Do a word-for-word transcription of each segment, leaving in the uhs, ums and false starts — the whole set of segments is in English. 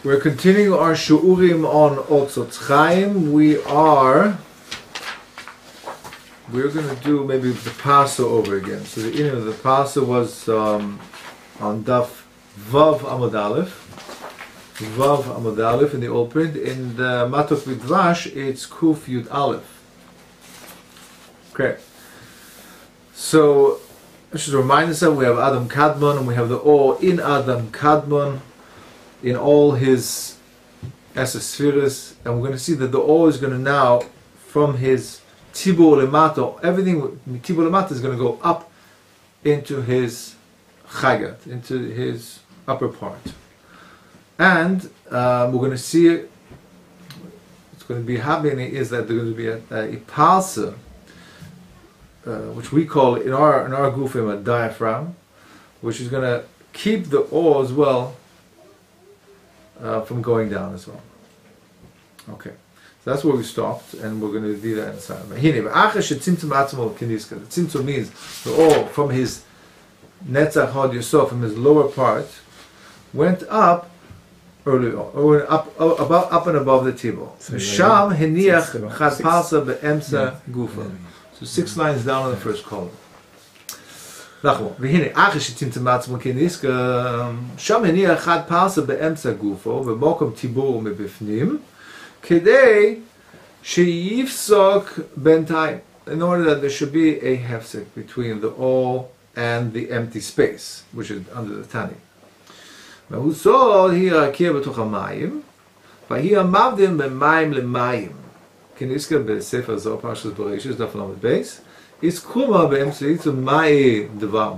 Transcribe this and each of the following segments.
We're continuing our Shiurim on Otzrot Chaim. We are, we're going to do maybe the Pasa over again. So the end of the Pasa was um, on Daf Vav Amud Aleph. Vav Amud Aleph in the old print. In the Matok Midrash, it's Kuf Yud Aleph. Okay. So, let's just remind us that we have Adam Kadmon and we have the O in Adam Kadmon in all his Esespheres, and we're going to see that the O is going to now, from his Tibur Lemato, everything Tibur Lemato is going to go up into his Chagat, into his upper part. And uh, we're going to see it, what's going to be happening is that there's going to be a, a, a palsa, uh, which we call in our in our gufim a diaphragm, which is going to keep the O as well uh, from going down as well. Okay, so that's where we stopped, and we're going to do that inside. The tzimtzum means the O from his netzach hod yosef, from his lower part, went up early on, or up, up, above, up and above the tibur. Sham heniach chad palsa be'emsa gufa. So six lines down on the first column. והנה, אחרי שצמצם עצמו כניסקה, שם הניח חד פרסה באמצע גופו, ומוקם טיבור מבפנים, כדי שיפסוק בינתיים, in order that there should be a hefsek between the all and the empty space, which is under the tani. והוא סוד היא הרקיע בתוך המים, והיא המבדיל במים למים. כניסקה בספר זוהר פרשת בראשית, דף למד בייס, is kuma be'emtzeit mai devar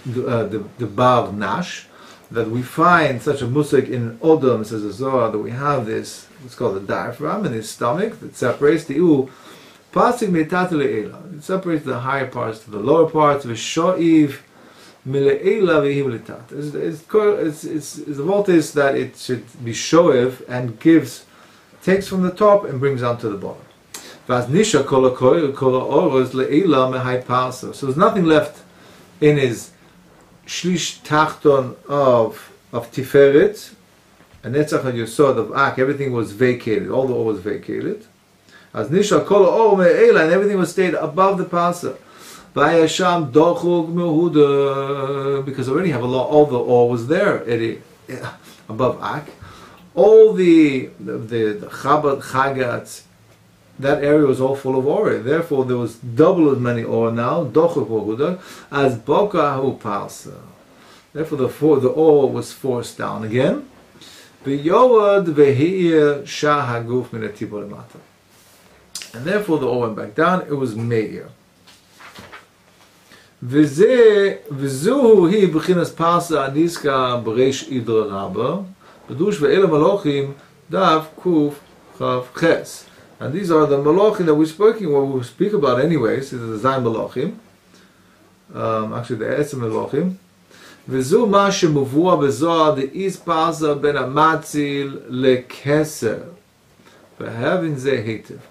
debar nash, that we find such a musik in Odom, says the Zohar, that we have this, it's called the diaphragm in his stomach that separates the u pasik metat le'ela. It separates the higher parts to the lower parts. V'sho'iv mile'ela v'him letat. It's it's it's it's the vault is that it should be sho'iv and gives, takes from the top and brings down to the bottom. So there's nothing left in his shlish tachton of of tiferet, and netzach yosod of ak. Everything was vacated. All the ore was vacated. As nisha kol or me'ela, and everything was stayed above the pasa. Vayasham dochug mehuda, because already have a lot. All the ore was there above ak. All the the the, the chabad chagats. That area was all full of ore. Therefore, there was double as many ore now, as boka palsa. Therefore, the for, the ore was forced down again. And therefore, the ore went back down. It was meir. V'zuhu hi b'chinas palsa aniska b'reish idra rabba b'dush ve'ela malochim dav kuf chav ches. And these are the malachim that we're speaking, what we speak about anyways. This is the Zayin malachim. Um, actually, the Etzem malachim. V'zu ma shemuvua b'zohar the is parza ben amatzil lekeser. V'havin ze hetiv.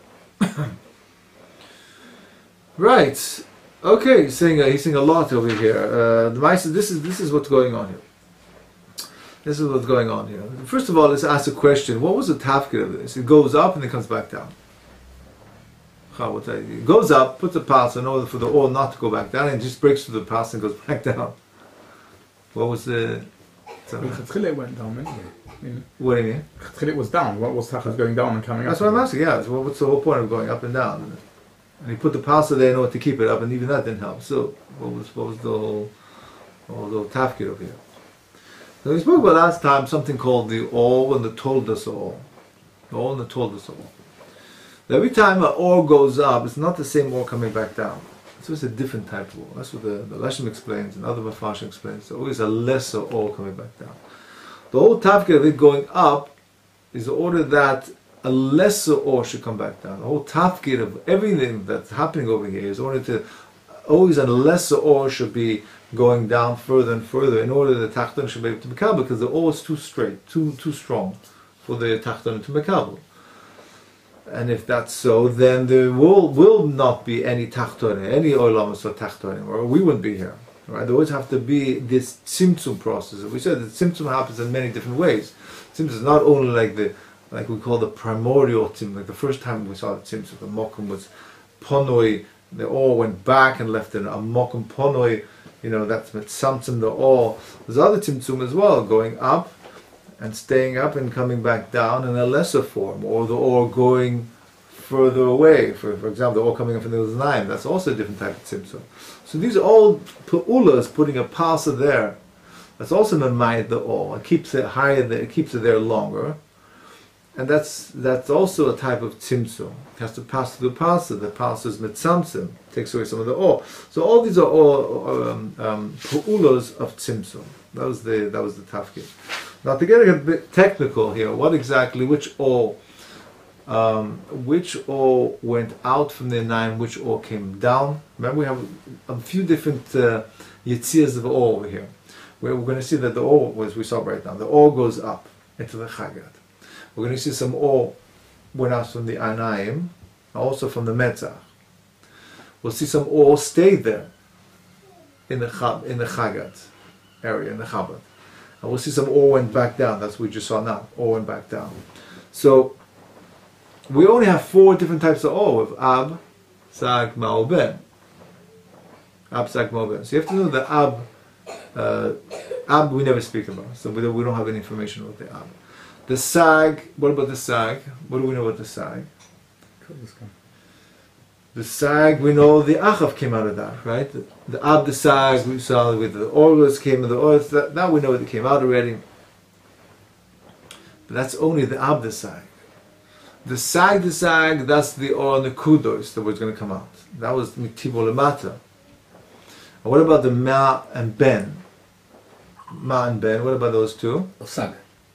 Right. Okay, he's saying, uh, he's saying a lot over here. Uh, the Maisa, this is this is what's going on here. This is what's going on here. First of all, let's ask a question. What was the tafkid of this? It goes up and it comes back down. It goes up, puts a pass in order for the ore not to go back down, and it just breaks through the pass and goes back down. What was the... It went down anyway. What do you mean? It was down. What was tachas going down and coming up? That's what I'm asking, yeah. So what's the whole point of going up and down? And he put the pass there in order to keep it up, and even that didn't help. So what was what was the whole, what was the whole tafkid over here? So we spoke about last time something called the all and the toldas all. The all and the toldas all. Every time an ore goes up, it's not the same ore coming back down. So it's a different type of ore. That's what the, the Leshem explains and other Mafashim explains. There's always a lesser ore coming back down. The whole tafkid of it going up is the order that a lesser ore should come back down. The whole tafkid of everything that's happening over here is order to always a lesser ore should be going down further and further in order the tachton should be able to mekabel, because the ore is too straight, too too strong for the tachton to mekabel. And if that's so, then there will will not be any tachton, any oilamos or tachton, or we wouldn't be here. Right? There always have to be this tzimtzum process. We said that tzimtzum happens in many different ways. tzimtzum is not only like the, like we call the primordial tzimtzum, like the first time we saw the tzimtzum, the mokum was ponoi, they all went back and left in a mokum ponoi, you know, that's mitzamtzum, the all. There's other tzimtzum as well, going up and staying up and coming back down in a lesser form, or the or going further away. For, for example, the or coming up from the Uznaim, that's also a different type of tzimtzum. So these are all pu'ulas, putting a parsa there. That's also memayit the or. It keeps it higher, there, it keeps it there longer. And that's that's also a type of tzimtzum. It has to pass through the parsa. The parsa is mitzamtzim, takes away some of the or. So all these are all um, um, pu'ulas of tzimtzum. That was the that was the tafkid. Now to get a bit technical here, what exactly, which or, um, which or went out from the nine, which or came down? Remember, we have a few different uh, yitzias of or over here. Where we're going to see that the or, as we saw right now, the or goes up into the chagat. We're going to see some or went out from the anayim, also from the metzach. We'll see some or stayed there in the chab, in the chagat area, in the chabad. And we'll see some or went back down. That's what we just saw now. Or went back down. So we only have four different types of or with ab, sag, ma'u, ben. Ab, sag, ma'u, ben. So you have to know the ab. Uh, ab we never speak about. So we don't, we don't have any information about the ab. The sag. What about the sag? What do we know about the sag? The sag, we know the achav came out of that, right? The, the ab, the sag, we saw with the orus came of the orus. That, now we know it came out already. But that's only the ab, the sag. The sag, the sag, that's the or nekudos that was going to come out. That was mitibo lemata. And what about the ma and ben? Ma and ben, what about those two? Sag.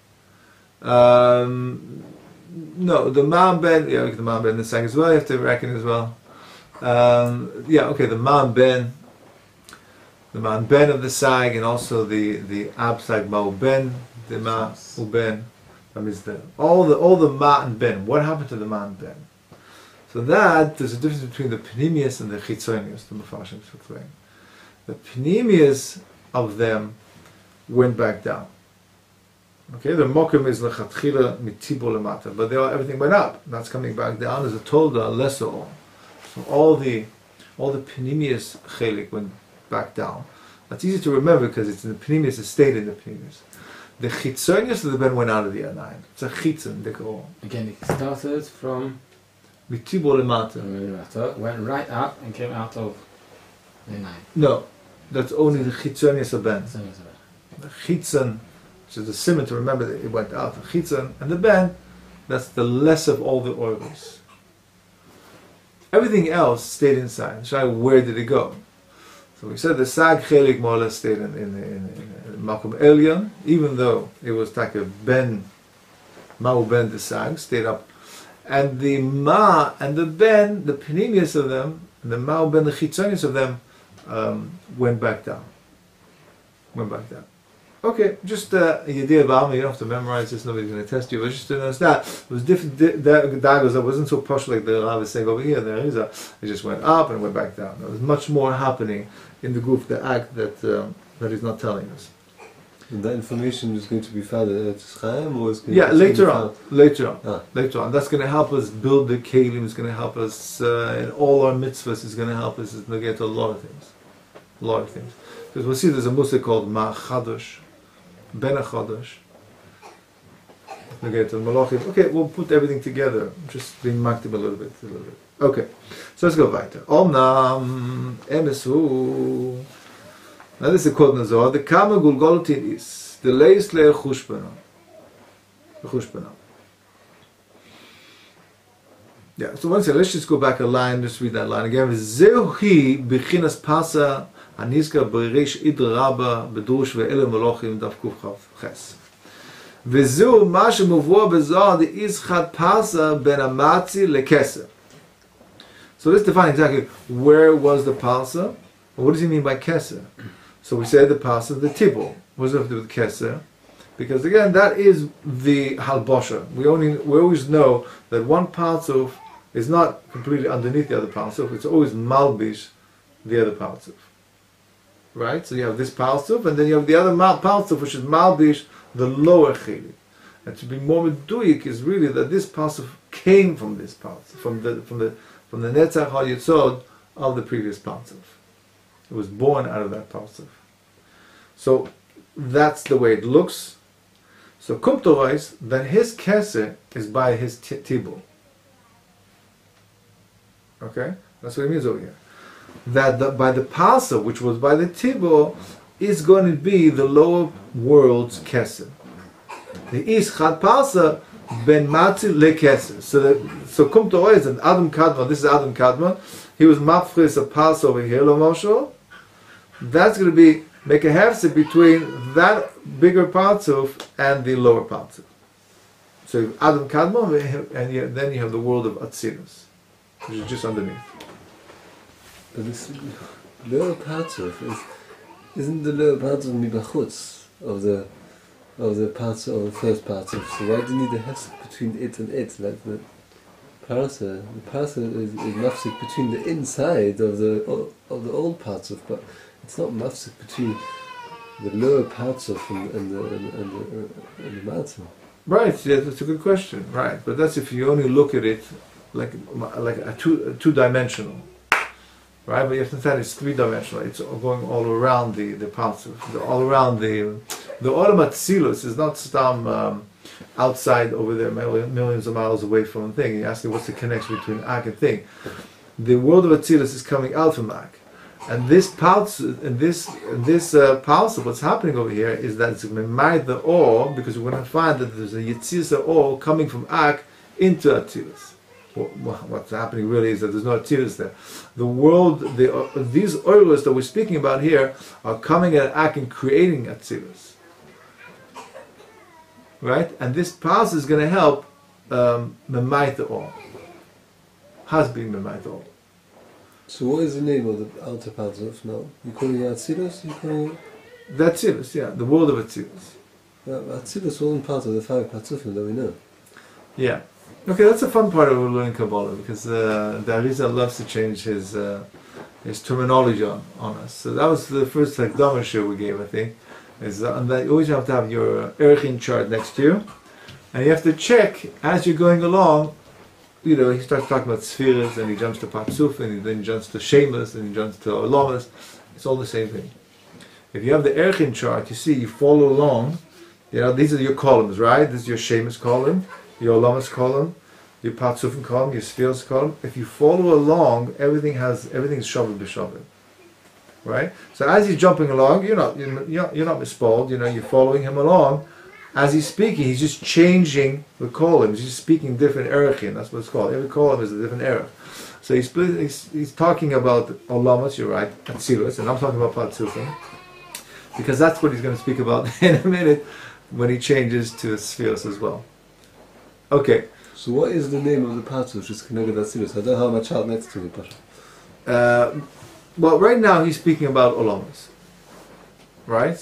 Um, no, the ma and ben, yeah, the ma and ben, the sag as well, you have to reckon as well. Um, yeah, okay, the man ben, the man ben of the sag, and also the the ab sag ma ben, the ma u ben. That means the all the all the ma and ben. What happened to the ma and ben? So that there's a difference between the pnimius and the chitzonius. The mafashim explain. The pnimius of them went back down. Okay, the mokum is lechatchila mitibo lemata, but they all, everything went up. That's coming back down as a tolda, a lesser all. So all the all the pnimius chelik went back down. That's easy to remember because it's in the pnimius, it stayed in the pnimius. The chitzonius of the ben went out of the anayim. It's a chitzon, they call. Again, it started from Mitibo lemata. went right up and came out of the nine. No, that's only the chitzonius of ben. The chitzon, which is the simon to remember that it went out. The chitzon and the ben, that's the less of all the oils. Everything else stayed inside. So where did it go? So we said the sag chelik more or less stayed in in in, in makom elyon, even though it was like a ben, ma'u ben the sag stayed up, and the ma and the ben, the pnimius of them, and the ma'u ben the chitzonius of them, um, went back down. Went back down. Okay, just uh, a idea about me. You don't have to memorize this. Nobody's going to test you. But just to understand, it was different dagos that wasn't so posh like the Rav is saying over here. The Arizal, it just went up and went back down. There was much more happening in the group, the act that um, that he's not telling us. And that information is going to be found at Otzrot Chaim, or is going yeah, to later be on, found? later on, Ah. later on. That's going to help us build the kelim. It's going to help us uh, in all our mitzvahs. It's going to help us to get a lot of things, a lot of things. Because we'll see there's a musa called Ma'chadosh. Ben Achadosh. Okay, we'll put everything together. Just being marked a little bit, a little bit. Okay, so let's go weiter. Omnam emesu. Now this is a quote in the Zohar. The kama gulgolotin is the leis le chushbana. Chushbana. Yeah. So once again, let's just go back a line. Just read that line again. Zehi bichinas pasa. הנזכר בריש עיד רבה בדרוש ואלה מלוכים דף ק"כ. וזהו מה שמובא בזוהר דאיז חד פרסה בין המצי לכסר. So let's define exactly where was the parsa. What does he mean by keser? So we say the parsa, the tibble. What does it have to do with keser? Because again, that is the halbosha. We only we always know that one parsuf is not completely underneath the other parsuf. It's always malbish the other parsuf. Right? So you have this parsuf, and then you have the other parsuf, which is malbish, the lower chili. And to be more meduik is really that this pasuk came from this pasuk, from the from the from the Netzach HaYesod of the previous pasuk. It was born out of that pasuk. So that's the way it looks. So kumtorais, then his keser is by his t- tibur. Okay, that's what it means over here. That the, by the pasuk, which was by the tibur, is going to be the lower world's keser. The is chad pasa ben matzi lekeser. So that so kum torais and Adam Kadmon. This is Adam Kadmon. He was mafris a pasa over here, lo mosho. That's going to be make a hefsek between that bigger parzuf and the lower parzuf. So you have Adam Kadmon, and you, then you have the world of Atzilus, which is just underneath. But this lower parzuf is isn't the lower parzuf mibachutz of the of the parts of the first parzuf. So why do you need a hefsek between it and it? Like the parsa, the parsa is, is mafsik between the inside of the of the old parzuf, but it's not mafsik between the lower parzuf and, and the and, and the and the matzah. Right, yeah, that's a good question. Right, but that's if you only look at it like like a two a two dimensional. Right, but you have to understand it's three dimensional. It's going all around the the parzuf, all around the the Olam Atzilus is not stam um, outside over there, millions of miles away from the thing. You ask me what's the connection between Ak and thing. The world of Atzilus is coming out from Ak, and this parzuf, and this and this uh, parzuf, what's happening over here is that it's memayed the or, because we're going to find that there's a yitzisa or coming from Ak into Atzilus. What's happening really is that there's no Atzilus there. The world, the, uh, these oilers that we're speaking about here are coming at Ak and creating Atzilus. Right? And this pass is going to help um, Memayt the Or. Has been Memayt the Or. So what is the name of the outer parzuf now? You calling it Atzilus? You calling it? The Atzilus, yeah, the world of Atzilus. Yeah, Atzilus wasn't part of the five parzufim that we know. Yeah. Okay, that's a fun part of learning Kabbalah, because uh, the Arizal loves to change his uh, his terminology on, on us. So that was the first like Dhamma show we gave, I think. Is uh, and that you always have to have your Erchin chart next to you, and you have to check as you're going along. You know, he starts talking about spheres, and he jumps to Parzuf, and then he jumps to Shemus, and he jumps to Olamas. It's all the same thing. If you have the Erchin chart, you see, you follow along. You know, these are your columns, right? This is your Shemus column, your Olamas column, your Parzufim column, your spheres column. If you follow along, everything has everything is shaved b'shaved, right? So as he's jumping along, you're not you're not, you're not misspelled. You know, you're following him along. As he's speaking, he's just changing the columns. He's just speaking different erechim. That's what it's called. Every column is a different erech. So he's, he's he's talking about Olamas, you're right, Atzilus, and I'm talking about Parzufim, because that's what he's going to speak about in a minute when he changes to spheres as well. Okay. So what is the name of the parzuf which is connected to Atzilus? I don't have my chart next to me, Pasha. Uh, well, right now he's speaking about Olamas, right?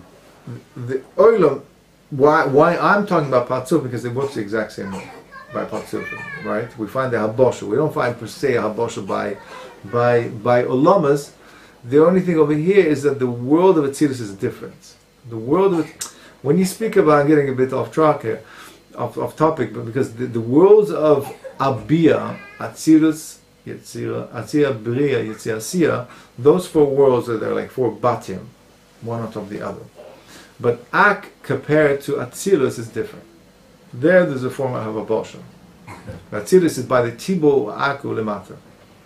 The Olam. Why why I'm talking about Parzuf, because it works the exact same way by Parzufim, right? We find the Habosha. We don't find per se a Habosha by by by Olamas. The only thing over here is that the world of Atzilus is different. The world of when you speak about, I'm getting a bit off track here, off, off topic, but because the, the worlds of Abia, Atzilus, Yetzira, Atzira, Bria, Yetzira, Sia, those four worlds are there like four batim, one on top of the other. But Ak compared to Atzilus is different. There, there's a form of Habosha. Atzilus is by the Tibo Aku Lemata.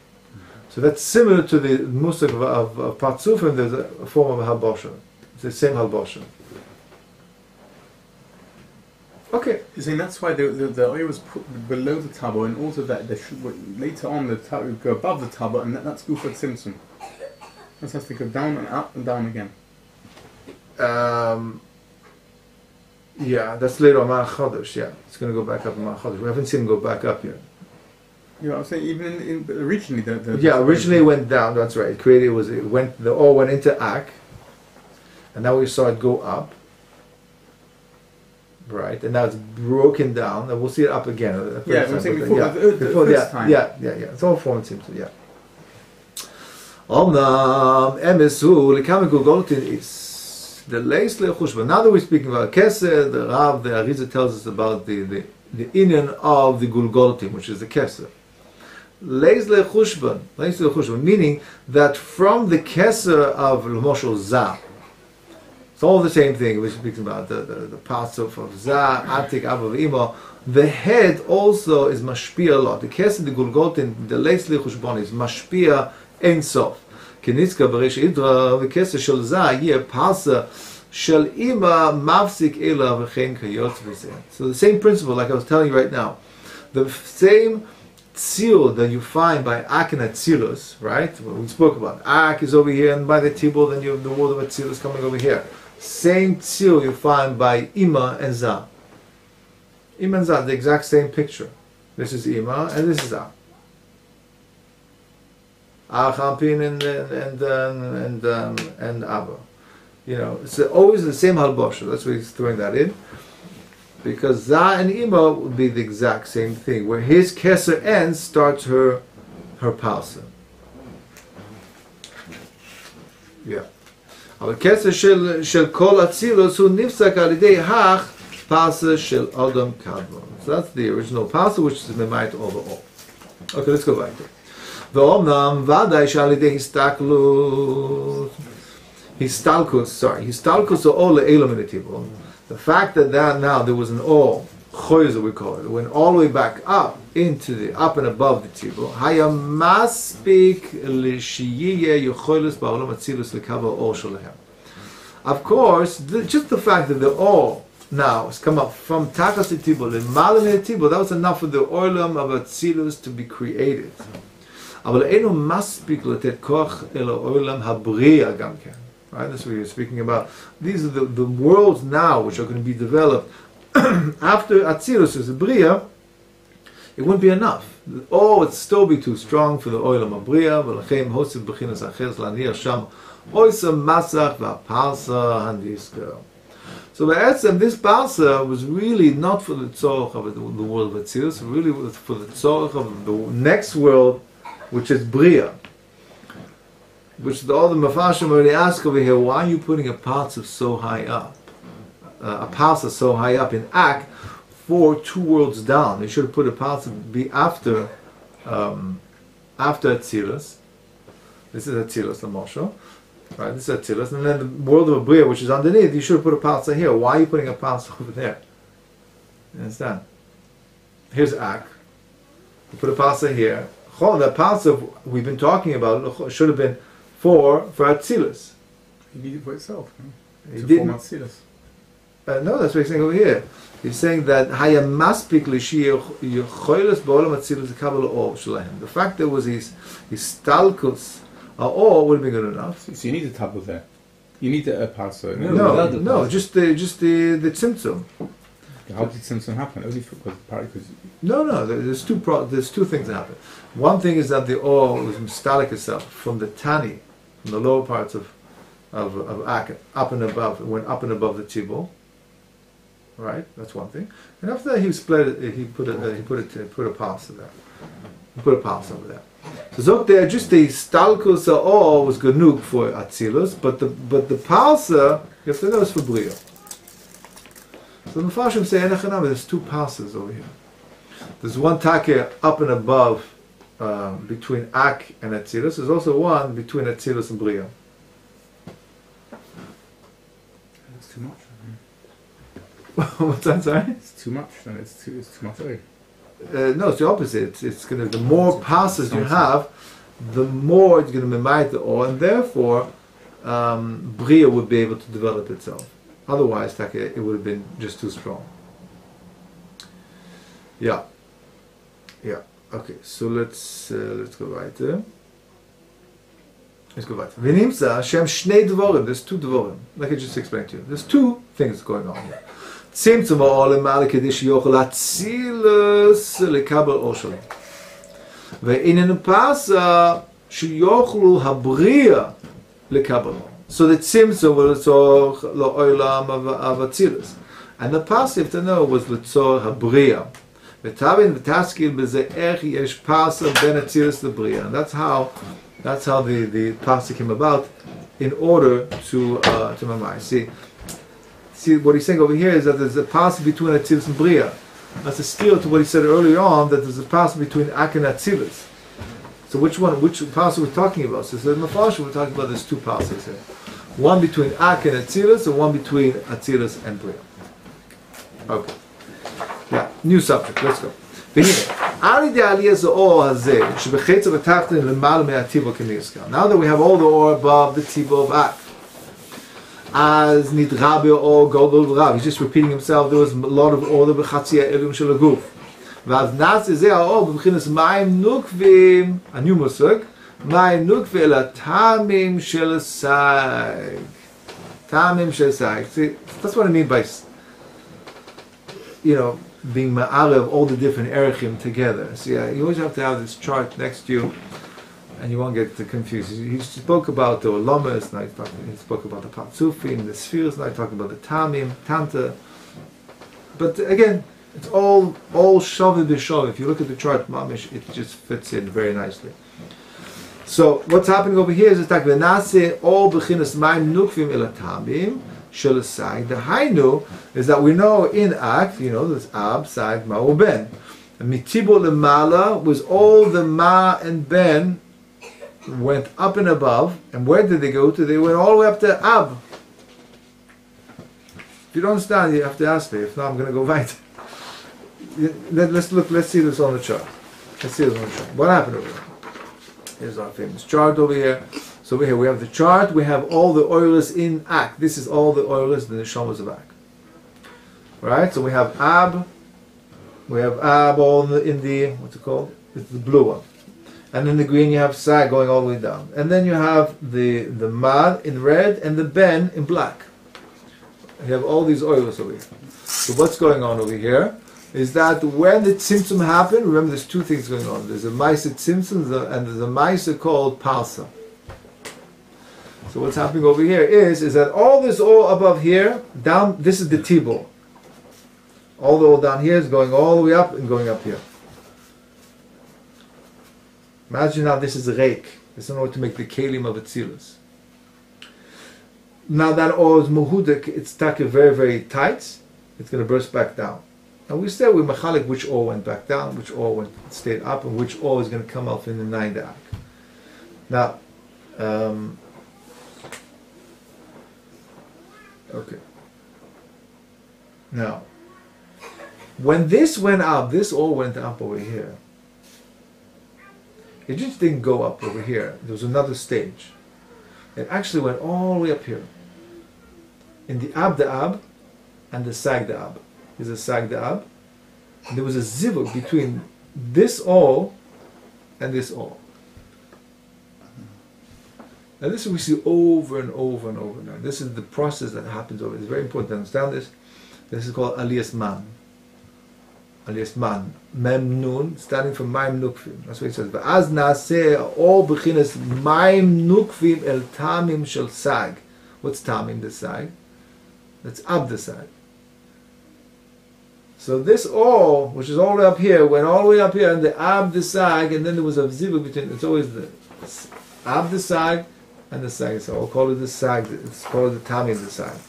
So that's similar to the Musik of, of, of Parzufim. There's a, a form of Habosha. It's the same Habosha. Okay. You're saying that's why the the, the oil was put below the tabo, and also that they should, later on the tabo would go above the tabo, and that, that's Gufat Simpson. That has to go down and up and down again. Um, yeah, that's later on Ma'an Chodesh, yeah. It's going to go back up in Ma'an Chodesh. We haven't seen it go back up yet. Yeah, I'm saying even in, in originally the, the yeah originally it went down. That's right. It created was it went the all went into Ak, and now we saw it go up. Right, and now it's broken down, and we'll see it up again. Yeah, I'm saying before, yeah, the, the before first yeah, time. Yeah, yeah, yeah. It's all form seems to yeah. Omnam emisu likamigu goltin is. the leis lechushban. Now that we're speaking about keser, the Rav, the Arizal tells us about the the, the inyan of the gulgoltim, which is the keser. Leis lechushban, leis lechushban, meaning that from the keser of l'moshel zah, it's all the same thing. We're speaking about the the, the parts of, of zah, atik, avav, ima. The head also is mashpia a lot. The keser, the gulgoltim, the leis lechushban is mashpia ein sof. כניצקה בריש אידרה וכסר של זה יהיה פרסה של אימא מפסיק אלא וכן כיות וזה. So the same principle, like I was telling you right now, the same tzil that you find by Ak and Atzilus, right? What we spoke about. Ak is over here, and by the Tibur, then you have the word of Atzilus coming over here. Same tzil you find by Ima and Za. Ima and Za, the exact same picture. This is Ima and this is Ak. Achampin and and um, and um, and Abba, you know, it's always the same halbosha. That's why he's throwing that in, because Za and Ima would be the exact same thing. Where his keser ends, starts her her palsa. Yeah. Aber keser shel shel kol atzilus hu nifsak al yidei hach palsa shel adam kadmon. So that's the original palsa, which is memayit overall. Okay, let's go back to it. ואומנם ודאי שעל ידי הסתכלות, הסתלקוס, sorry, הסתלקוס או אור לאלה מן הטיבור, the fact that, that now there was an אור, choizer we call it, went all the way back up into the, up and above the טיבור, היה מספיק לשיהיה יכולת בעולם אצילוס לקו האור שלהם. Of course, the, just the fact that the אור now has come up from תחת הטיבור, למעלה מן הטיבור, that was enough for the עולם of אצילוס to be created. אבל אינו מספיק לתת כוח אל העולם הבריאה גם כן. Right? That's what you're speaking about. These are the, the worlds now which are going to be developed after Atzilus is a Bria. It wouldn't be enough. Oh, it'd still be too strong for the Olam HaBriya. ולכן הוסיף בחינס אחר להניח שם oisa masach v'apalsa handiska. So ba'etzem, this palsa was really not for the tzorach of the, the world of Atzilus, really was for the tzorach of the next world, which is Bria. Which the, all the Mafashim already ask over here, why are you putting a palsa so high up? Uh, a palsa so high up in Ak, for two worlds down. You should have put a palsa be after um, after Atzilus. This is Atzilus, the Moshe. Right, this is Atzilus. And then the world of Bria, which is underneath, you should have put a palsa here. Why are you putting a palsa over there? You understand? Here's Ak. You put a palsa here. The palsa we've been talking about should have been for for Atzilus. He did it for itself. Huh? He To didn't. form Atzilus. Uh, no, that's what he's saying over here. He's saying that Haya Maspik Lishir Yochoilis Ba'olam Atzilus the Kabbalah or Shalahem. The fact there was his his stalkus or would have been good enough. So, so you need a tablet there. You need a, a palsa. No, No, no, without the no palsa. just the just the the tzimtzum. How did Simpson happen? Only for because perek was. No, no. there- There's two pro- there's two things that happen. One thing is that the oil was mistalik itself from the tani, from the lower parts of of of Ak, up and above. It went up and above the tibur. Right, that's one thing. And after that, he split it. He put a he put it he put a pass there. He put a pass over there. So zok there, just the stalkus oil was genug for Atzilus, but the but the palsa, you have to know, is for Bria. So the Mepharshim say, there's two passes over here. There's one take up and above um, between Ak and Atzilus. There's also one between Atzilus and Bria. It's too much. What's that, sorry? It's too much. And it's too. It's too much. eh? Uh, no, it's the opposite. It's, it's gonna, the more passes you have, the more it's going to memite the ore, and therefore um, Bria would be able to develop itself. Otherwise, take, it would have been just too strong. Yeah. Yeah. Okay, so let's uh, let's go weiter. Let's go weiter. V'nimtza shem shnei dvorim. There's two dvorim. Like I just explained to you. There's two things going on here. Tzimtzum ha'olam ma'ale kedish yochel atzilus lekabel or shalom. Ve'inen pasa sheyochlu habria lekabel. So the tzimtzum was l'tzor la'olam of atzilus, and the passive to know was l'tzor habria. V'tavin v'taskil b'zeh ech yesh pasa ben atzilus lebria. And that's how, that's how the the pasuk came about in order to uh, to mamai. See, see what he's saying over here is that there's a pass between Atzilus and Bria. That's a steal to what he said earlier on, that there's a pass between Ak and Atzilus. So which one, which pass are we talking about? So the Mepharshim, we're talking about there's two passes here. One between Ak and Atzilus, and one between Atzilus and Bria. Okay. Yeah, new subject, let's go. Now that we have all the ore above the tibo of Ak, as nidrabe or godol rav, he's just repeating himself. There was a lot of ore b'chatzia elum shel aguf. V'az nas izeh ha'or b'bchinas mayim nukvim, a new musuk, mayim nukvim el tamim shel sag. Tamim shel sag. See, that's what I mean by, you know, being ma'arev all the different erechim together. See, uh, you always have to have this chart next to you, and you won't get confused. He spoke about the olamas, now he spoke about the patzufim, the spheres, now he's talking about the tamim, tanta. But again, it's all all shavu b'shavu. If you look at the chart, mamish, it just fits in very nicely. So what's happening over here is that v'nase all b'chinas mayim nukvim el tamim. The Hainu is that we know in Ak, you know, there's Ab, Sag, Ma, or Ben. And Mitibo Lemala was all the Ma and Ben went up and above. And where did they go to? They went all the way up to Ab. If you don't understand, you have to ask me. If not, I'm going to go right. Let's look. Let's see this on the chart. Let's see this on the chart. What happened over here? Here's our famous chart over here. So over here we have the chart, we have all the oilers in Ak. This is all the oilers in the Neshamas of Ak. Right? So we have Ab, we have Ab all in the, in the, what's it called? It's the blue one. And in the green you have Sag going all the way down. And then you have the, the Mad in red and the Ben in black. You have all these oilers over here. So what's going on over here is that when the Tzimtzum happened, remember there's two things going on. There's a Maisa Tzimtzum and there's a Maisa called Palsa. So what's happening over here is, is that all this all above here, down, this is the Tibor. All the all down here is going all the way up and going up here. Imagine now this is a reik. It's in order to make the kelim of Atzilus. Now that all is muhudek, it's stuck very, very tight. It's going to burst back down. And we said we machalik which all went back down, which all went stayed up, and which all is going to come up in the nine Ak. Now, um, okay. Now, when this went up, this all went up over here. It just didn't go up over here. There was another stage. It actually went all the way up here. In the Ab the Ab and the Sag the Ab. There's a Sag the Ab. And there was a zivuk between this all and this all. Now this we see over and over and over now. This is the process that happens over. It's very important to understand this. This is called Aliyas Man. Aliyas Man. Mem Nun, starting from Maim Nukvim. That's what he says. V'az naaseh all b'chinas Maim Nukvim el Tamim shel Sag. What's Tamim the Sag? That's Ab the Sag. So this all, which is all the way up here, went all the way up here, and the Ab the Sag, and then there was a zivuk between. It's always the Ab the Sag and the Sag. So I'll call it the Sag. It's called the Tamim the Sag.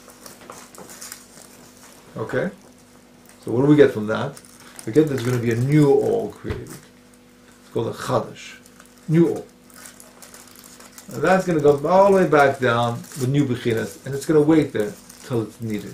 Okay. So what do we get from that? We get there's going to be a new all created. It's called a Chadash. New all. And that's going to go all the way back down with new Bechinas, and it's going to wait there till it's needed.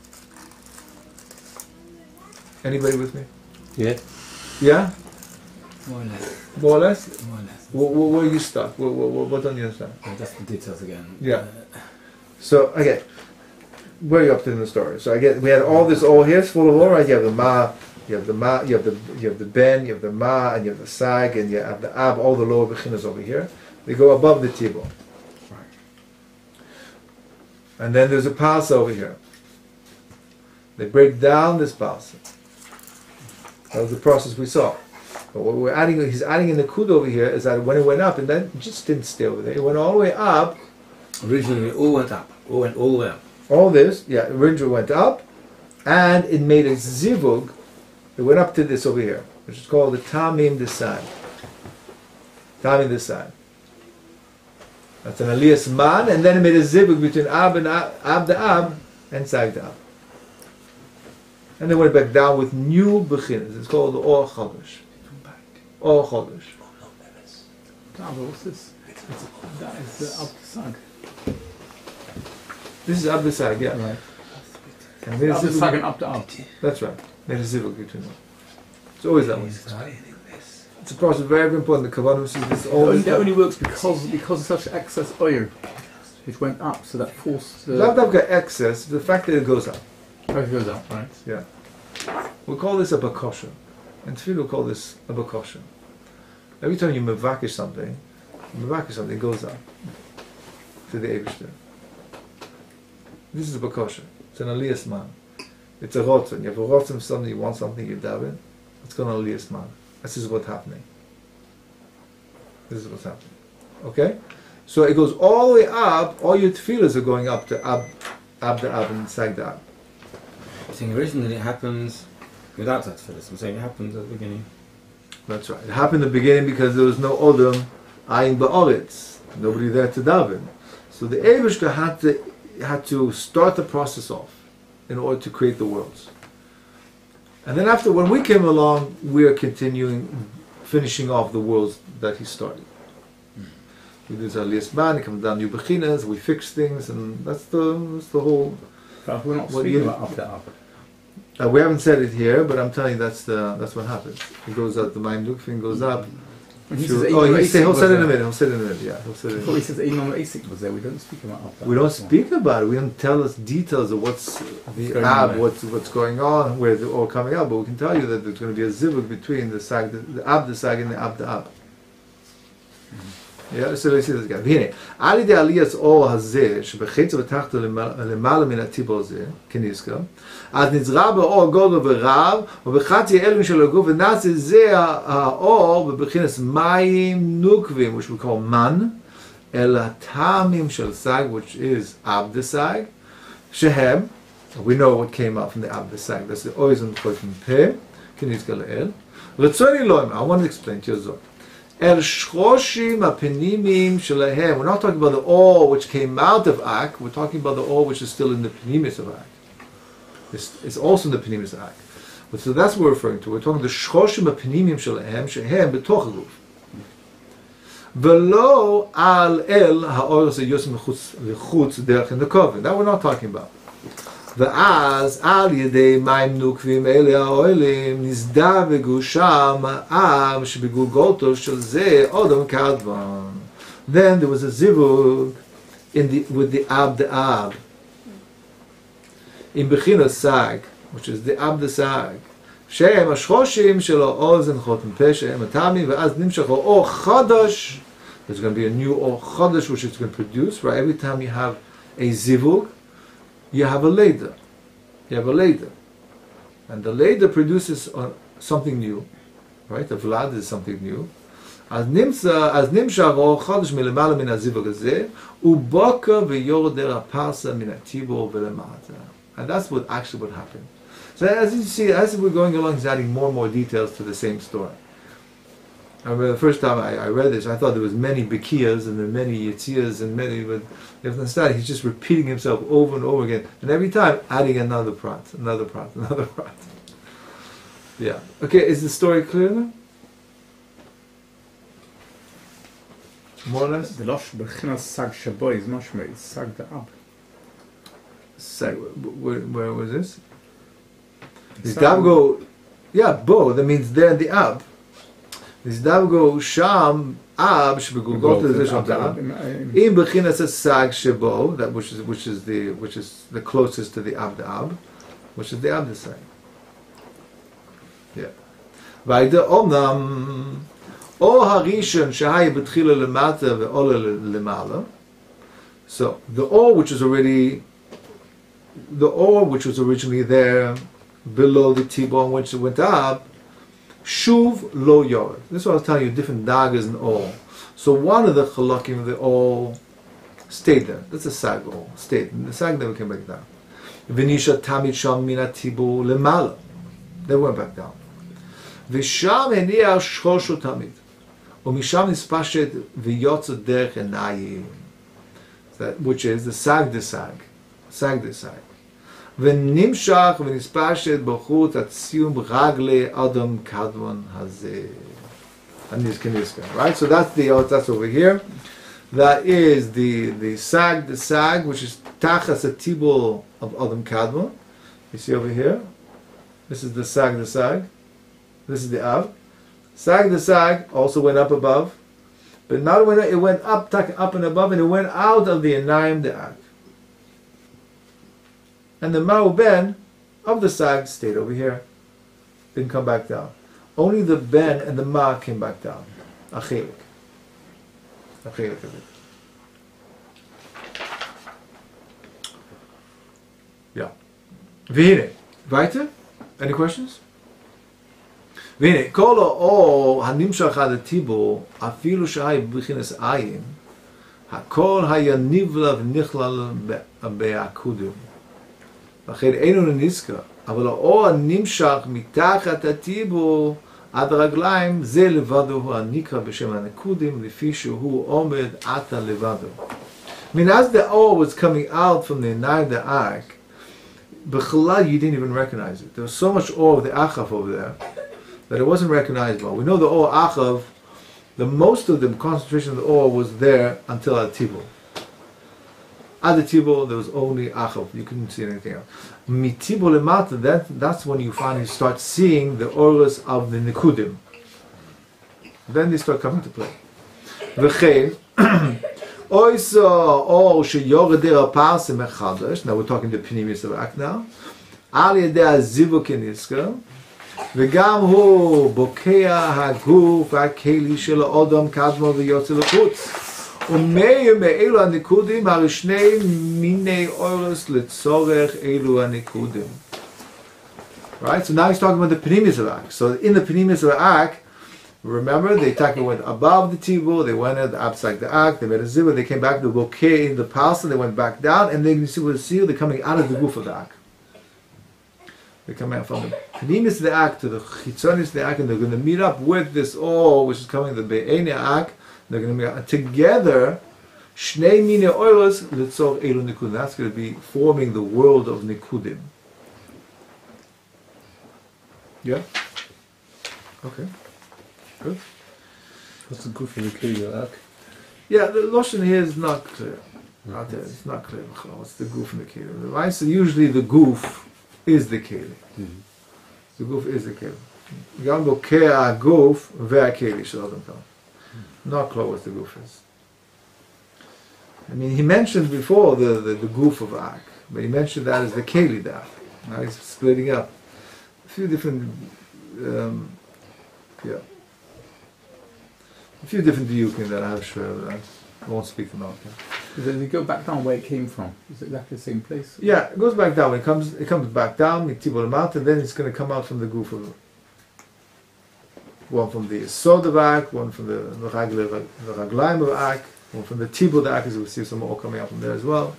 Anybody with me? Yeah. Yeah? More or less. More or less? More or less. Where, where, where are you stuck? What, what, what don't you understand? Uh, just the details again. Yeah. Uh, So, okay. Where are you up to in the story? So I get we had all this all here, it's full of all, right? You have the Ma, you have the Ma, you have the you have the Ben, you have the Ma, and you have the Sag, and you have the Ab, all the lower Bechinas over here. They go above the Tibor. right. And then there's a Pasa over here. They break down this Pasa. That was the process we saw. But what we're adding, he's adding in the Kud over here is that when it went up, and then it just didn't stay over there, it went all the way up. Originally, it all went up. All went all the way up. All this, yeah, originally went up, and it made a zivug. It went up to this over here, which is called the Tamim Desai. Tamim Desai. That's an aliyas man, and then it made a zivug between ab and ab, ab the ab and sag the ab. And then went back down with new beginners. It's called the Or Chodesh. Or Chodesh. Ah, but what's this? It's, that is the up sag. This is ab the sag, yeah. Right. And made a Up the zivug- sag and up the up. That's right. Made a zivug between them. It's always that way. It's a process very, very important. The Kabbalists is this It only, always. that only works because because of such excess oil, which went up, so that forced the. Lav davka excess, the fact that it goes up. Oh, it goes up, right? Yeah. We'll call this a bakosha. And Tefillah will call this a bakosha. Every time you mevakish something, you mevakish something, it goes up to the Eibishter. This is a bakosha. It's an aliyas man. It's a rotzen. You have a rotzen, something, you want something, you daven. It's called an aliyas man. This is what's happening. This is what's happening. Okay? So it goes all the way up, all your tefillahs are going up to ab, ab the ab and sag the ab. I'm saying originally it happens without that tefillah. I'm saying it happens at the beginning. That's right. It happened in the beginning because there was no Odom, Ayin Ba'oretz. Nobody there to daven. So the Eibishter had to, had to start the process off in order to create the worlds. And then after, when we came along, we are continuing, finishing off the worlds that he started. We do the Aliyas Man, it comes down new bechinas, we fix things, and that's the, that's the whole... But we're not What speaking you- about up the up. Uh, we haven't said it here, but I'm telling you that's the that's what happens. It goes up, the Maim Nukfin goes up. When he to- says oh, Einon he say, he'll was say it in a there. minute, he'll say it in a minute, yeah. He'll say it in a Before he minute. says Einon Asik was there, we don't speak about up the We up. don't speak about it, we don't tell us details of what's the going ab, on. what's, what's going on, where they're all coming out, but we can tell you that there's going to be a zivug between the sag, the, the ab, the sag, and the ab, the ab. Yeah, so let's see this again. והנה, על ידי עליית אור הזה, שבחץ ותחתו למעלה מן הטיבור הזה, כנזכר, אז נזרע באור גודל ורב, ובחצי אלו של הגוף, ונעשה זה האור בבחינת מים נוקבים, which we call man, אל הטעמים של סג, which is ab the sag, שהם, we know what came out from the ab the sag, that's the oizon חותם פה, כנזכר לאל. רצוני לא, I want to explain to you זאת. El shroshim apenimim shelahem. We're not talking about the ore which came out of Ak. We're talking about the ore which is still in the penimis of Ak. It's, it's also in the penimis of Ak. But so that's what we're referring to. We're talking the shroshim apenimim shelahem shehem betoch haguf. Velo al el haor seyos mechutz lechutz derech in the koven. That we're not talking about. ואז על ידי מים נוקבים אלה האוהלים נזדווגו שם האב שבגולגולתו של זה אודם קדמון. Then there was a zivug in the, with the ab the ab. In בחינת סג, which is the ab the סג, שהם השרושים של האוזן חותם פה שהם הטעמים, ואז נמשך אור חדש. There's going to be a new אור חדש which is going to produce, right? Every time you have a zivug, you have a leder. You have a leder. And the leder produces uh, something new. Right? A vlad is something new. אז נמצא, אז נמשך אור חודש מלמעלה מן הזיווג הזה, ובוקר ויורדר הפרסה מן הטיבור ולמטה. And that's what actually what happened. So as you see, as we're going along, he's adding more and more details to the same story. I remember the first time I, I read this, I thought there was many Bekiyas and there were many Yitzias and many, but if instead he's just repeating himself over and over again, and every time adding another prat, another prat, another prat. Yeah. Okay, is the story clear now? More or less? The losh b'chinas sag shaboy is mashmei sag the up. Say, where, where was this? This Sag- dab go, yeah, bo, that means there in the ab. This dab go sham ab shebegulgot to the Ab the ab. ab. Im- im- In bechinas a sag shebo, that which is which is the which is the closest to the ab the ab, which is the ab the sag. Yeah. Vaida omnam o harishon shehaya betchila lemata ve'ola lemala. So the or which is already the or which was originally there below the T-bone which it went up, shuv lo yored. This is what I was telling you, different daggers and all. So one of the chalakim of the all stayed there. That's a sag all stayed. And the sag never came back down. V'nisha tamid sham mina tibu lemala. They went back down. V'sham heniach shchoshu tamid. Umisham nispashet v'yotza derech enayim. that, which is the sag de sag, sag de sag. V'nimshach v'nispashet b'chut atzium ragle adam kadmon hazeh. Right? So that's the that's over here. That is the the sag, the sag, which is tachas a tibul of Adam Kadmon. You see over here. This is the sag, the sag. This is the av. Sag, the sag also went up above, but not when it went up, up and above, and it went out of the enayim the ag. And the ma'u of the sag stayed over here, didn't come back down. Only the ben and the ma came back down. Achelik. Achelik of it. Yeah. V'hine. Weiter? Any questions? V'hine. Kol o hanimshach ad tibur afilu sh'hay b'chinas ayin hakol haya nivla v'nichlal be'akudum. V'chein einu neniska. אבל האור הנמשך מתחת הטיבור עד הרגליים, זה לבדו הוא הנקרא בשם הנקודים, לפי שהוא עומד עתה לבדו. I mean, as the ore was coming out from the nine the ark, b'chalal you didn't even recognize it. There was so much ore of the achav over there that it wasn't recognizable. We know the ore achav, the most of the concentration of the ore was there until at tibur. At the tibur there was only achav. You couldn't see anything else. Mitibur lemata, that that's when you finally start seeing the auras of the nekudim. Then they start coming to play. V'chein oiso or sheyoredera parse mechadash. Now we're talking the pnimis of Ak now. Al yedei azivuk eniska. V'gam hu bokea haguf ha'keli shel odom kadmo v'yotze l'chutz. ומאיר מאלו הנקודים, הרי שני מיני אורס לצורך אלו הנקודים. Right? So now he's talking about the pnimis of Ak. So in the pnimis of Ak, remember, they talking went above the tibur, they went at the outside the Ak, they made a zivah, they came back to the bouquet in the pasta, they went back down, and then you see what the seal, they're coming out of the goof of the Ak. They come out from the pnimis of the Ak to the chitzonis of the Ak, and they're going to meet up with this all, which is coming the be'ene Ak. They're going to be together. Shnei mine oiros litzor elu nekudim. That's going to be forming the world of nekudim. Yeah. Okay. Good. What's the goof in the Keli? Yeah, the lashon here is not clear. Not there. It's not clear. What's the goof in the Keli? The right. So usually the goof is the Keli. Mm-hmm. The goof is the Keli. Gam bokeh goof ve'akeli shalom kam. Not clear what the goof is. I mean, he mentioned before the, the, the goof of Ak, but he mentioned that as the Keli da. Now he's splitting up. A few different, um, yeah. A few different diukim that I have sure, but I won't speak them out. Yeah. Does it go back down where it came from? Is it exactly the same place? Yeah, it goes back down. When it comes, it comes back down, mitibol mouth, and then it's going to come out from the goof of one from the Sod of Ak, one from the Raglaim of Ak, one from the Tibur of Ak, as we'll see some more coming out from there as well.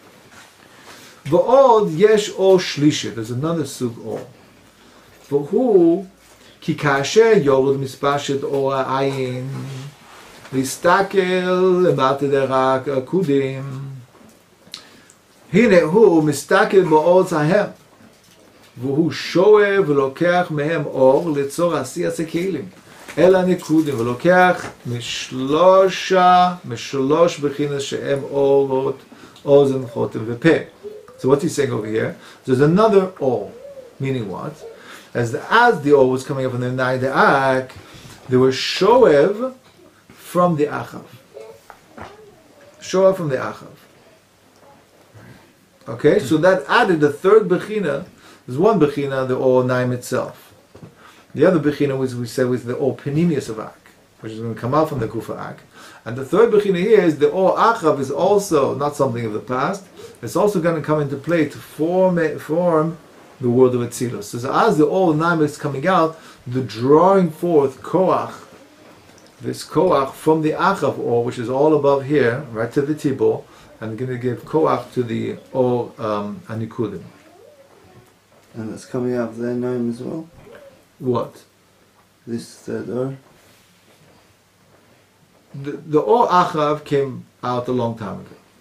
V'od yesh or shlishit, there's another sug or. V'hu ki kasher yorud mispashet or ayin listakel lemate derak akudim hine hu mistakel bo'od zahem והוא שואב ולוקח מהם אור לצור עשיית הכלים אל הנקודים ולוקח משלושה משלוש בחינס שהם אורות אוזן חותם ופה. So what he's saying over here, there's another or, meaning what? As the, as the or was coming up in the night the Ak, there was shoev from the achav. Shoev from the achav. Okay, so that added the third bechina. There's one bechina, the or naim itself. The other bechina, which we said, was the or penimius of Ak, which is going to come out from the kufa Ak. And the third bechina here is the or achav is also not something of the past. It's also going to come into play to form form the world of Atzilus. So as the or naim is coming out, the drawing forth koach, this koach from the achav or, which is all above here, right to the tibur, and going to give koach to the or um, anikudim. And that's coming out of their name as well? What? This third or? The, the or achav came out a long time ago.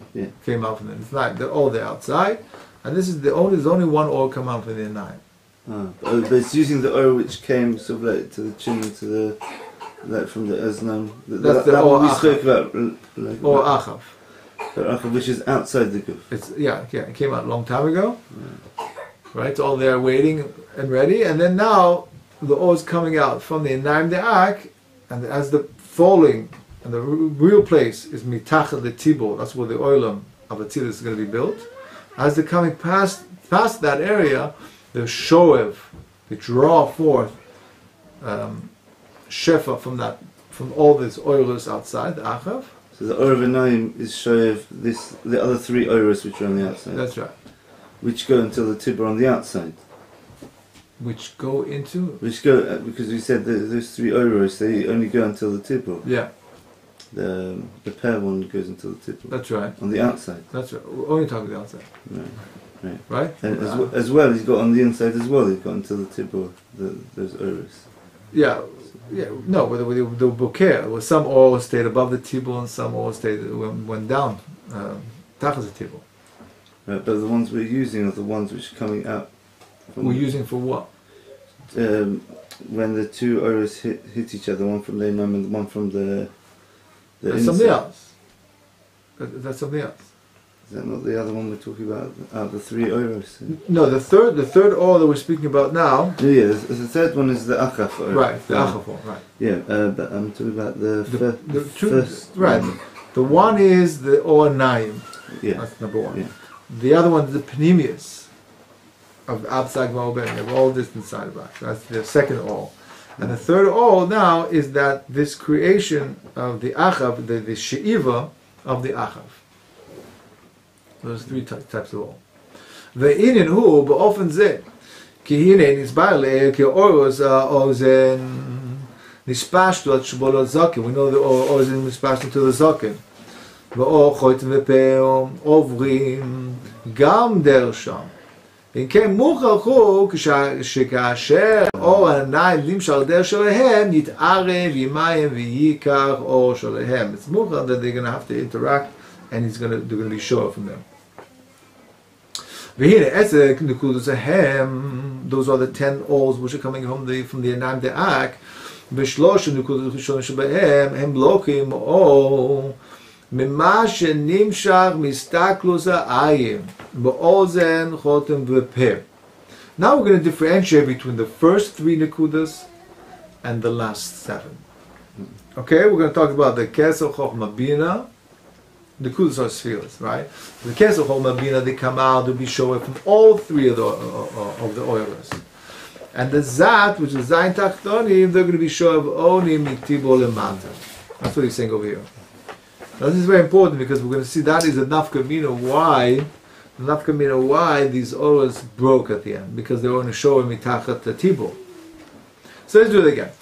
Yeah. came out from the Nine. They're all there outside, and this is the only there's only one oil come out from the Nine. Ah, but, but it's using the oil which came sort of like to the chin, to the like from the Asnam. The, That's that, the that or one we Achav. spoke about, like, Or about- Achav. the Achav, which is outside the guf. It's yeah, yeah. It came out a long time ago, right? It's all there waiting and ready, and then now the oil is coming out from the Enaim De'ak, and as the falling and the r- real place is mitachat letibor. That's where the oilam of the tzidus is going to be built. As they're coming past past that area, the shoev, they draw forth um, shefa from that from all these oilers outside the achav. So the oil of Enaim is shoyev this the other three oiros which are on the outside, That's right. which go until the tibur on the outside. Which go into Which go uh, because we said that those three oiros they only go until the tibur. yeah. The the pair one goes until the tibur That's right. on the outside. That's right. We're only talking the outside, Right. right? And as, Uh, well, as well, he's got on the inside as well. He's got until the tibur the those oiros. Yeah, yeah. No, with the, with the, the bouquet, where some oil stayed above the tibur and some oil stayed went, went down um, tachas the tibur. Right, but the ones we're using are the ones which are coming out. From We're using for what? um, when the two oiros hit, hit each other, one from the Enam and one from the the That's inside. something else. That- That's something else. Is that not the other one we're talking about? Out of the three oiros. No, the third, the third oil that we're speaking about now. Yeah, yeah. The, the third one is the achaf oil. Right, the Uh, achaf oil, right. Yeah, uh, but I'm talking about the, The, fir- the two, first. right. one. The one is the or naim. Yeah. That's number one. Yeah. The other one is the panemius of the Absag Ma'oben. They have all this inside of us. That's the second all. And the third all now is that this creation of the Achav, the, the She'iva of the Achav. Those three ty- types of all. Ve'inin hu ba'ofen zeh. Ki hine nisbar le ki oros ozen nispashtu at shbol zaken. We know the ozen nispashtu to the zaken. ואוחות ופה עוברים גם דרך שם. אם כן מוכרח הוא שכאשר אור העיניים נמשך דרך שלהם יתערב עמהם ויקח אור שלהם. It's מוכרח that they're going to have to interact and it's going to, they're going to be sure from them. והנה עסק נקודות ההם, those are the ten alls which are coming from the from the Enam De'ak, ושלוש נקודות ראשונות שבהם הם לוקים אור ממה שנמשך מסתכלוס העין באוזן חותם ופה. Now we're going to differentiate between the first three nekudas and the last seven. Okay, we're going to talk about the Keser Chochma Bina. Nekudas are spheres, right? The Keser Chochma Bina, they come out to be shown from all three of the uh, of the oilers. And the Zat, which is Zayin Tachtonim, they're going to be shown of Onim Miktibo Lemata. That's what he's saying over here. Now this is very important because we're going to see that is a nafkamina why, nafkamina why these oils broke at the end, because they were on a show mitachat tibo. So let's do it again.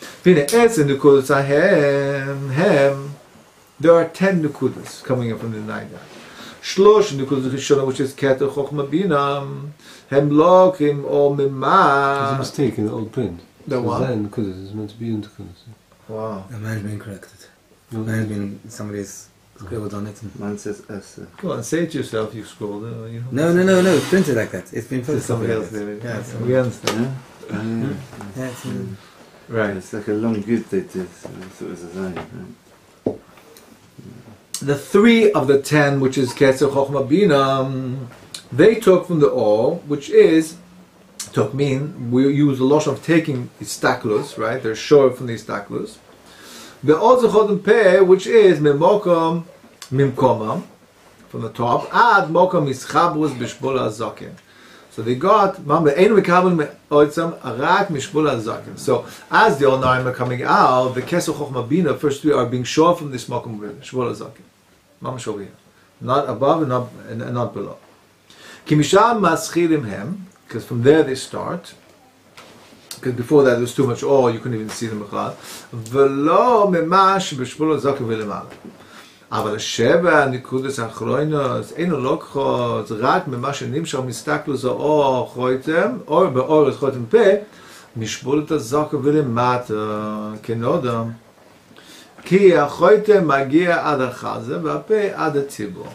There are ten nukudas coming in from the nine. Shlosh nukudas rishona, which is keter chochma binam, hem lokim or There's a mimah. mistake in the old print. The So what? Then Kudus is meant to be in the Kudus. Wow. The man's been corrected. No, Man's been somebody's scribbled on it. And Mine says S. uh, Go on, say it yourself. You scrolled. Uh, you know. no, no, no, no. It's printed like that. It's been There's photocopied. somebody like else that. there. Yeah, Yeah, it's, we understand. Yeah? Uh, yeah. yeah, it's in, Right. It's like a long good they did. So I thought it was a Zayin, right? The three of the ten, which is Ketzer Chochma Bina, um, they took from the all, which is, took mean, we use the lotion of taking istaklus, right? They're short from the istaklus. The also Chodem Peh, which is Memokom Mimkomam, from the top, Ad Mokom Ischabrus Bishbul HaZaken. So they got, remember, Ein Mekabel Oitzam Arak Mishbul HaZaken. So as the Onaim are coming out, the Kesel Chochma Bina, first three are being short from this Mokom Mishbul HaZaken. Mamash over here. Not above and not, and, and not below. Kimisham Maschilim Hem, because from there they start. Because before that there was too much oil, you couldn't even see them. Velo Memash Bishbul HaZaken Vilimala. אבל השבע הנקודות האחרונות אינו לוקחות רק ממה שנמשך מסתכלוס האור חויתם, אור באורס חויתם פה, משבולת הזוקה ולמטה, כנודם. כי החויתם מגיע עד החזה והפה עד הציבור.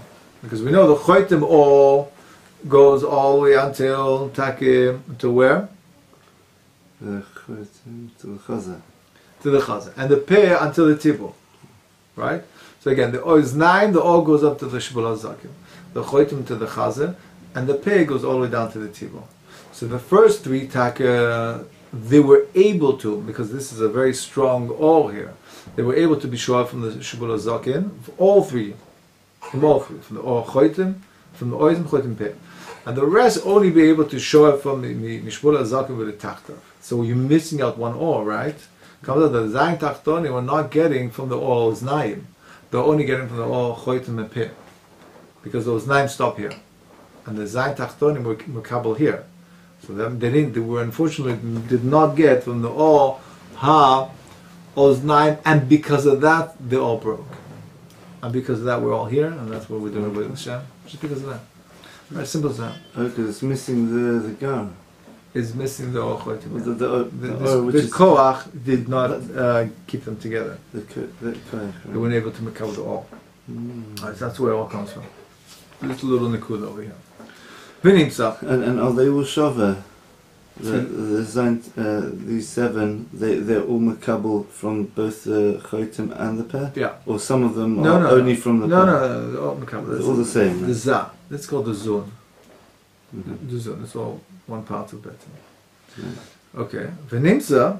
Because we know the choitim all goes all the way until takim, to where? The choitim to the chaza. To the chaza. And the peh until the tibur. Right? So again, the O is nine, the O goes up to the shibul hazakim. The choitim to the chaza, and the peh goes all the way down to the tibur. So the first three taka, they were able to, because this is a very strong all here, they were able to be sure from the shibul hazakim, all three, from all three, from the O choitim, from the oizim choitim peh. And the rest only be able to show up from the shibul hazakim with the tachtav. So you're missing out one O, right? Comes out the zayin tachtoni we're not getting from the O znaim. They're only getting from the O choitim and peh. Because those names stop here. And the zayin tachtoni were, were Kabbal here. So them, they didn't, they were unfortunately did not get from the O, Ha, Oznaim, and because of that, they all broke. And because of that, we're all here, and that's what we're doing with Hashem. Just because of that. Very simple as that. Oh, because it's missing the, the gar. Is missing the O choitim. The, the, the, The, the, this, O, which the is koach did not uh, keep them together. the, ko- the koach, right? They weren't able to make up the all. Mm. Right, that's where it all comes from. Just a little Nekudim over here. Vinimsa. And, and are they all shava? The, the zayin, uh, these seven, they, they're all makabel from both the choitim and the peh? Yeah. Or some of them No, are no, only no. from the No, peh? no, no, they're all Makabel. They're all the same, The right? za. That's called the zone. Mhm. The zone. It's all one part of it. Yeah. Okay. V'nimtza,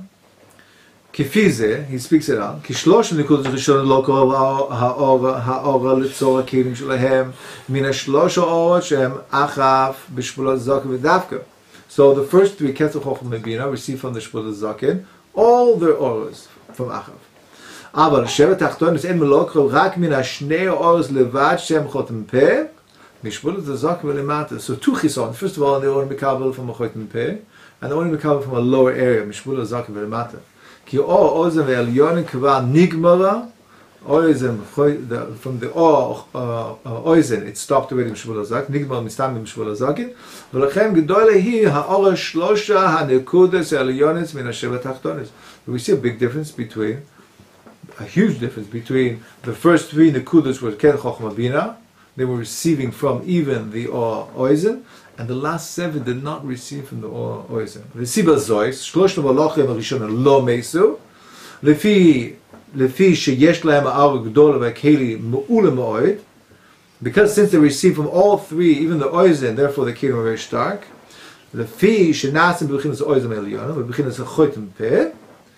כפי he speaks it out, כי שלוש הנקודות הראשונות לא קרוב האורה לצור הכלים שלהם, מן השלוש האורות שהם אחף בשפולת זקן ודווקא. So the first three, Ketzer Chochmah Mebina, received from the Shpul Zaken, all their auras from Achav. אבל השבט התחתון אין מלוא קרוב רק מן השני האורות לבד שהם חותם פה, משפולת הזקן ולמטה. So two chison. First of all, they only Mekabel from a chotem peh, and they only Mekabel from a lower area, משפולת הזקן ולמטה. כי אור אוזן ועליון כבר נגמרה, אוזן, from the אור אוזן, it stopped already משפול הזקן, נגמר מסתם במשפול הזקן, ולכן גדול היא האור השלושה הנקודס העליונס מן השבט התחתונס. We see a big difference between, a huge difference between the first three nekudas were Ken Chochmah Bina, they were receiving from even the Or Oizen, and the last seven did not receive from the Or Oizen. V'siba Zois, Shlosh Malachim Rishon Lo Mesu, Lefi Lefi Sheyesh Lahem Ha'ar Gdol V'Keli Me'ula Me'oid, because since they received from all three, even the Oizen, therefore the Kelim are very stark. Lefi Shenasim B'Bechinas Oizen Elyon, B'Bechinas Chotem Peh.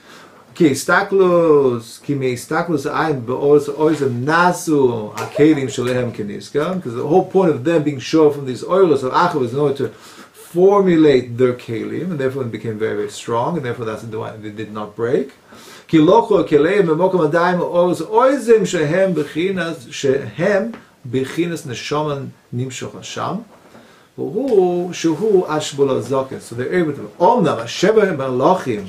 כי הסתכלוס, כי מהסתכלוס העין באורס האויזם נעשו הכלים שלהם כנזכר, because the whole point of them being sure from these oiros of Achav was in order to formulate their kelim, and therefore it became very, very strong, and therefore that's the one they did not break. כי לא כל הכלים במוקם עדיין מאורס האויזם שהם בחינס, שהם בחינס נשומן נמשוך השם, והוא שהוא אשבול הזוקן. So they're able to, אומנם השבע מלאכים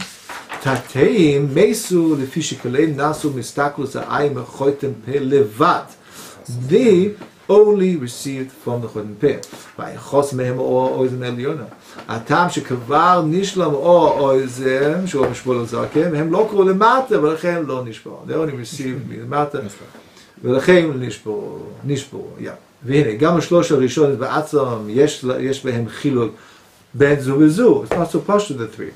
Tateim mesu lefi shekaleim nasu mistaklus ha'ayim chotem peh levad. They only received from the chotem peh. Vayachos mehem or oizem eliyona. Atam shekavar nishlam or oizem shu mishpol zakem. Hem lo kro lemata, velachem lo nishpol. They only received lemata, velachem nishpol. Nishpol. Yeah. והנה, גם השלוש הראשונים בעצם יש יש בהם חילוק בין זו וזו. It's not so posh to the three.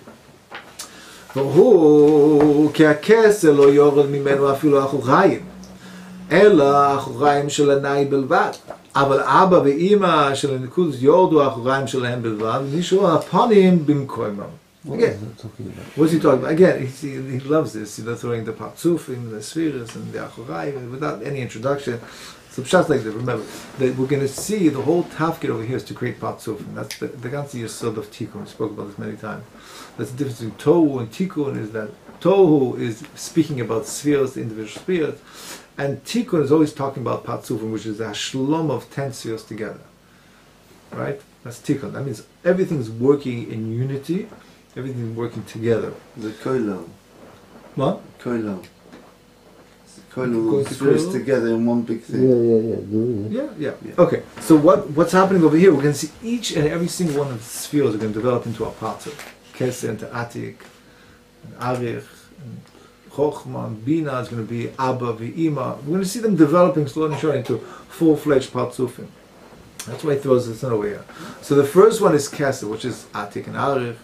והוא כהכסר לא יורד ממנו אפילו אחוריים, אלא אחוריים של הנאי בלבד. אבל אבא ואמא של הנקודות יורדו אחוריים שלהם בלבד, ונשארו הפנים במקומם. Again, what's he talking about? Again, he, he loves this, you know, throwing the parzufim, the spheres, and the achorayim, without any introduction. So just like that, remember, that we're going to see the whole tafkid over here is to create parzufim. That's the, the ganze yesod of tikkun. We spoke about this many times. That's the difference between tohu and tikkun, is that tohu is speaking about spheres, the individual spheres, and tikkun is always talking about parzufim, which is a shlom of ten spheres together. Right? That's tikkun. That means everything's working in unity. Everything working together. The koilo. What? Koilo. Koilo spheres together in one big thing. Yeah, yeah, yeah. Yeah, yeah, yeah. Okay, so what, what's happening over here, we're going to see each and every single one of the spheres are going to develop into a part of Keser, into Atik, and Arich, and Chochma and Bina is going to be Abba V'Ima. We're going to see them developing slowly and surely into full-fledged Partsufim. That's why he throws this in away here. So the first one is Kesser, which is Atik and Arich.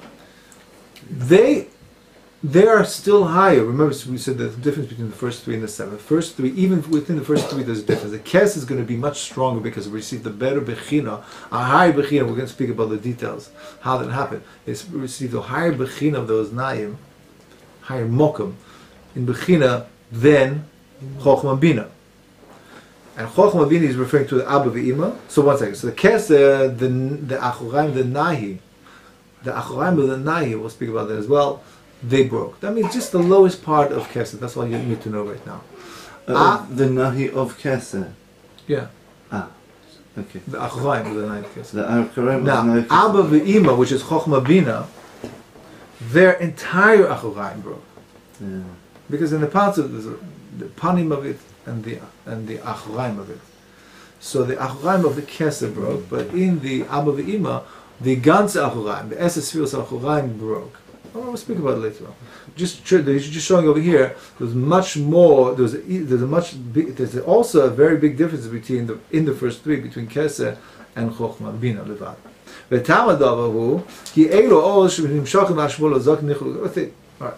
They, they are still higher. Remember, we said the difference between the first three and the seven. The first three, even within the first three, there's a difference. The Kesser is going to be much stronger because we received the better Bechina, a higher Bechina. We're going to speak about the details, how that happened. They received a higher Bechina of those Naim, higher Mokum, in Bechina than Chochma Bina. And Chochma Bina is referring to the Abba V'Ima. So one second. So the Kesser, the the Achoraim, the Nahi, the Achoraim of the Nahi, we'll speak about that as well. They broke. That means just the lowest part of Kesser. That's all you need to know right now. Uh, ah, the Nahi of Kesser. Yeah. Ah, okay. The Achoraim of the Nahi of Kesser. The Achoraim Now, of the Nahi of Abba V'Ima, which is Chochma Bina, their entire Achoraim broke. Yeah. Because in the parts of the, the Panim of it and the and the Achoraim of it. So the Achoraim of the Kesser broke, but in the Abba V'Ima, the Ganze Achoraim, the Eses Sfiros Achoraim broke. Oh, we'll speak about it later on. Just just showing over here, there's much more. There's a, there's a much big, there's also a very big difference between the in the first three between Kesser and Chochma Bina Levad. V'Tama Davahu Ki Elo Ol Shemimshachim Ashmol Zok Nichol. All right.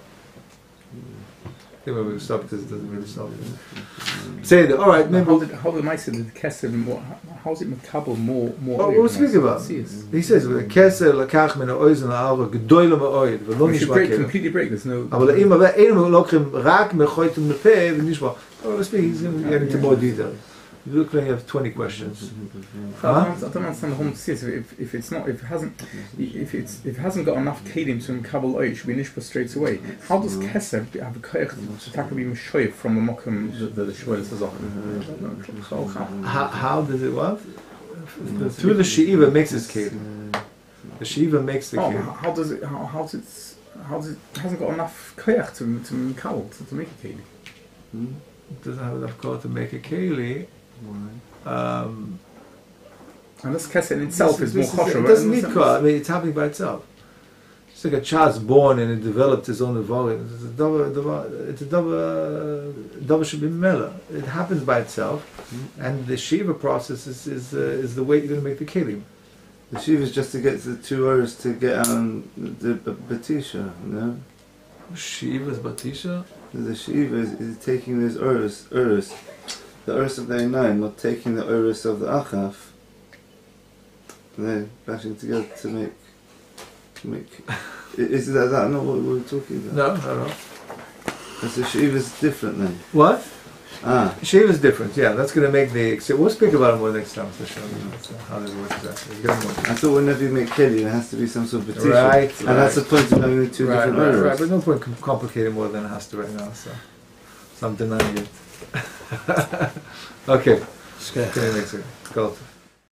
I think we'll stop because it doesn't really stop. Say that. All right. Maybe How did how did I say the Kesser more? How is it Makabel more more? Oh, we'll speak about it. He says, "Kesser lakach min ha'oizen ha'ara gedoyle ma'oid v'lo We should nishma break, keva." completely break. There's no. Aber la'im ha'veh einu lokim rak mechoytem mepeh v'nishma. Oh, we'll speak. He's going to get into more detail. You look like you have twenty questions. I don't, I don't understand the whole thesis. If, if it's not, if it hasn't, if it's if it hasn't got enough kelim to Kabbalah, it should be nishpa straight away. How does Kesser have a koyach to take a mishoyev from the mokum the the shvuel Zohar? How, how does it work? Through the Shiva makes its kelim. The Shiva makes the Oh, kelim. how does it? How, how does it? How does it? It hasn't got enough koyach to to Kabbalah to, to make a kelim. Hmm? It doesn't have enough code to make a keli. Um, And this Kesser in itself this is more this kosher. It doesn't need code. I mean, it's happening by itself. It's like a child's born and it developed his own volume. It's a double, double, it's a double, double should be mela. It happens by itself, mm-hmm. and the shiva process is is, uh, is the way you're going to make the kelim. The shiva is just to get the two hours to get on the batisha, no? Shiva's batisha. The shiva is, is taking those urus, urus, the urus of the Einayim, not taking the urus of the achaf, and then bashing together to make. Make, is that, that not what we were talking about? No, no, no. So Shiva is different then? What? Ah. Shiva is different, yeah. That's going to make the... So we'll speak about it more next time to show you so how they work exactly. I thought whenever you make keli, there has to be some sort of petition. Right, And right. that's the point of having the two right, different right, orders. right, but no point com- complicating more than it has to right now, so... So I'm denying it. Okay. Skech. Okay, next week. Go.